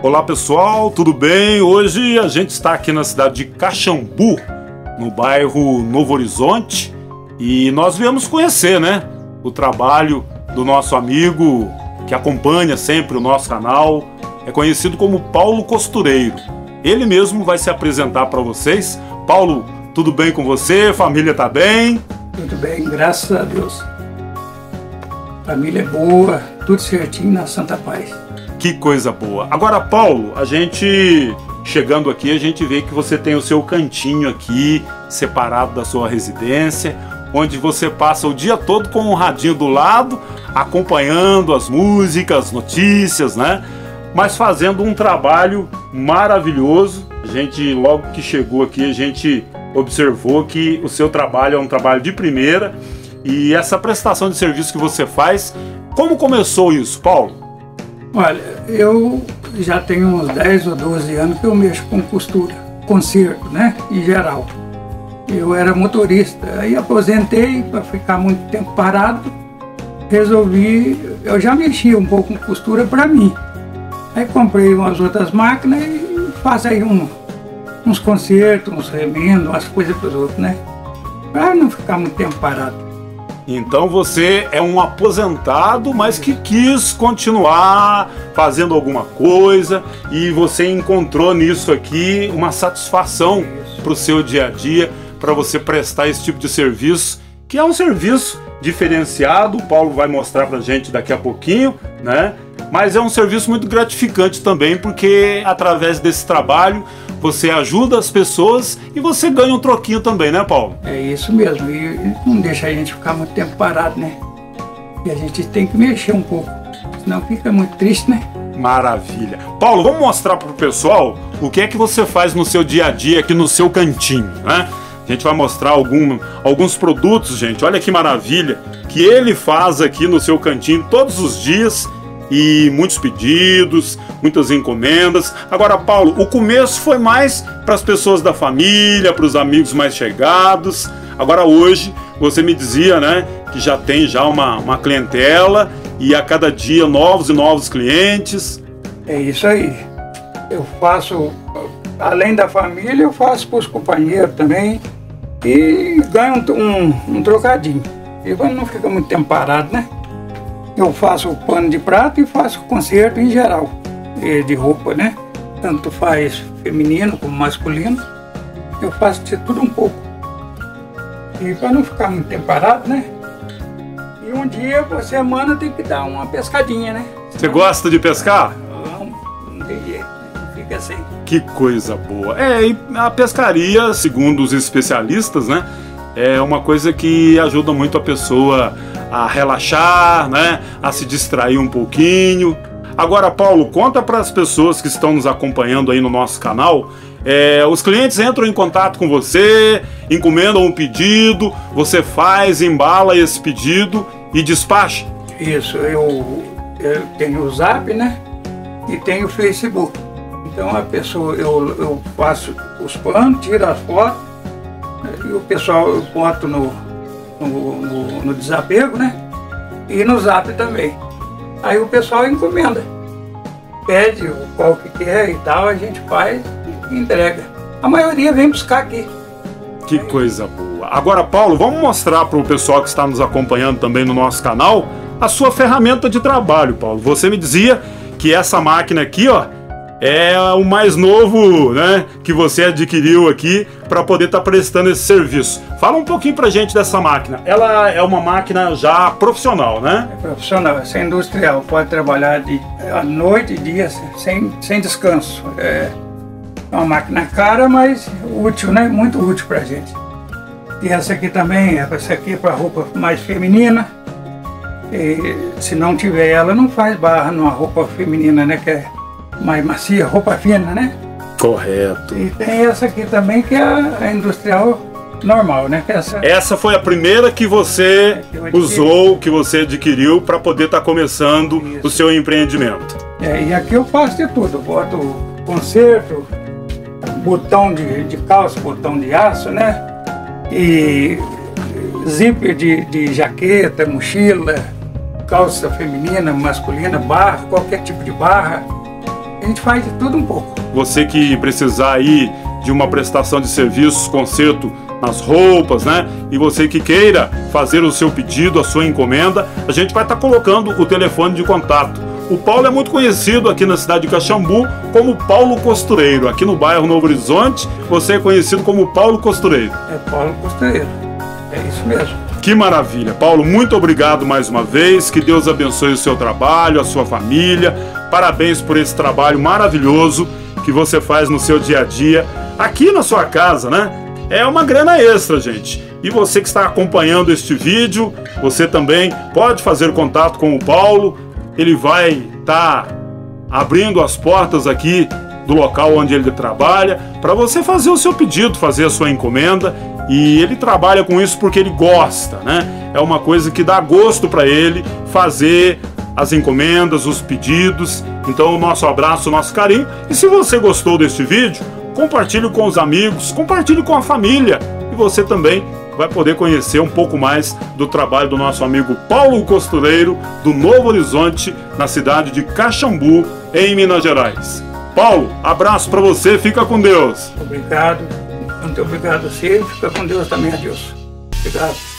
Olá pessoal, tudo bem? Hoje a gente está aqui na cidade de Caxambu, no bairro Novo Horizonte, e nós viemos conhecer, né, o trabalho do nosso amigo que acompanha sempre o nosso canal, é conhecido como Paulo Costureiro. Ele mesmo vai se apresentar para vocês. Paulo, tudo bem com você? Família tá bem? Tudo bem, graças a Deus. Família boa, tudo certinho na Santa Paz. Que coisa boa. Agora, Paulo, a gente chegando aqui, a gente vê que você tem o seu cantinho aqui, separado da sua residência, onde você passa o dia todo com um radinho do lado, acompanhando as músicas, notícias, né? Mas fazendo um trabalho maravilhoso. A gente, logo que chegou aqui, a gente observou que o seu trabalho é um trabalho de primeira. E essa prestação de serviço que você faz, como começou isso, Paulo? Olha, eu já tenho uns 10 ou 12 anos que eu mexo com costura, conserto, né, em geral. Eu era motorista, aí aposentei para ficar muito tempo parado, resolvi, eu já mexia um pouco com costura para mim. Aí comprei umas outras máquinas e faço aí uns consertos, uns remendos, umas coisas para os outros, né, para não ficar muito tempo parado. Então você é um aposentado, mas que quis continuar fazendo alguma coisa e você encontrou nisso aqui uma satisfação para o seu dia a dia, para você prestar esse tipo de serviço, que é um serviço diferenciado. O Paulo vai mostrar para a gente daqui a pouquinho, né? Mas é um serviço muito gratificante também, porque através desse trabalho você ajuda as pessoas e você ganha um troquinho também, né, Paulo? É isso mesmo, e não deixa a gente ficar muito tempo parado, né? E a gente tem que mexer um pouco, senão fica muito triste, né? Maravilha. Paulo, vamos mostrar para o pessoal o que é que você faz no seu dia a dia aqui no seu cantinho, né? A gente vai mostrar alguns produtos, gente, olha que maravilha, que ele faz aqui no seu cantinho todos os dias. E muitos pedidos, muitas encomendas. Agora, Paulo, o começo foi mais para as pessoas da família, para os amigos mais chegados. Agora hoje, você me dizia, né, que já tem uma clientela e a cada dia novos e novos clientes. É isso aí. Eu faço, além da família, eu faço para os companheiros também e ganho um trocadinho. E não fica muito tempo parado, né? Eu faço o pano de prato e faço conserto em geral, de roupa, né? Tanto faz feminino como masculino. Eu faço de tudo um pouco. E para não ficar muito tempo parado, né? E um dia por semana tem que dar uma pescadinha, né? Você gosta de pescar? Não tem jeito, não fica assim. Que coisa boa. E a pescaria, segundo os especialistas, né? É uma coisa que ajuda muito a pessoa a relaxar, né? A se distrair um pouquinho. Agora, Paulo, conta para as pessoas que estão nos acompanhando aí no nosso canal. Os clientes entram em contato com você, encomendam um pedido, você faz, embala esse pedido e despacha? Isso, eu tenho o Zap, né? E tenho o Facebook. Então a pessoa, eu faço os planos, tiro as fotos, e o pessoal eu boto no desapego, né? E no Zap também. Aí o pessoal encomenda, pede qual que quer e tal, a gente faz e entrega. A maioria vem buscar aqui. Que coisa boa. Agora, Paulo, vamos mostrar para o pessoal que está nos acompanhando também no nosso canal a sua ferramenta de trabalho, Paulo. Você me dizia que essa máquina aqui, ó, é o mais novo, né, que você adquiriu aqui para poder estar prestando esse serviço. Fala um pouquinho pra gente dessa máquina. Ela é uma máquina já profissional, né? É profissional, é industrial. Pode trabalhar à noite e dia sem descanso. É uma máquina cara, mas útil, né? Muito útil pra gente. E essa aqui também, essa aqui é para roupa mais feminina. E se não tiver ela, não faz barra numa roupa feminina, né? Que é mais macia, roupa fina, né? Correto. E tem essa aqui também, que é a industrial normal, né? Essa foi a primeira que você usou, que você adquiriu para poder estar começando o seu empreendimento. E aqui eu faço de tudo. Boto conserto, botão de calça, botão de aço, né? E zíper de jaqueta, mochila, calça feminina, masculina, barra, qualquer tipo de barra. A gente faz de tudo um pouco. Você que precisar aí de uma prestação de serviços, conserto nas roupas, né? E você que queira fazer o seu pedido, a sua encomenda, a gente vai estar colocando o telefone de contato. O Paulo é muito conhecido aqui na cidade de Caxambu como Paulo Costureiro. Aqui no bairro Novo Horizonte, você é conhecido como Paulo Costureiro. É Paulo Costureiro, é isso mesmo. Que maravilha. Paulo, muito obrigado mais uma vez. Que Deus abençoe o seu trabalho, a sua família. Parabéns por esse trabalho maravilhoso que você faz no seu dia a dia, aqui na sua casa, né? É uma grana extra, gente. E você que está acompanhando este vídeo, você também pode fazer contato com o Paulo. Ele vai estar abrindo as portas aqui do local onde ele trabalha para você fazer o seu pedido, fazer a sua encomenda. E ele trabalha com isso porque ele gosta, né? É uma coisa que dá gosto para ele fazer as encomendas, os pedidos. Então o nosso abraço, o nosso carinho. E se você gostou deste vídeo, compartilhe com os amigos, compartilhe com a família. E você também vai poder conhecer um pouco mais do trabalho do nosso amigo Paulo Costureiro, do Novo Horizonte, na cidade de Caxambu, em Minas Gerais. Paulo, abraço para você, fica com Deus. Obrigado, muito obrigado a você, fica com Deus também, adeus. Obrigado.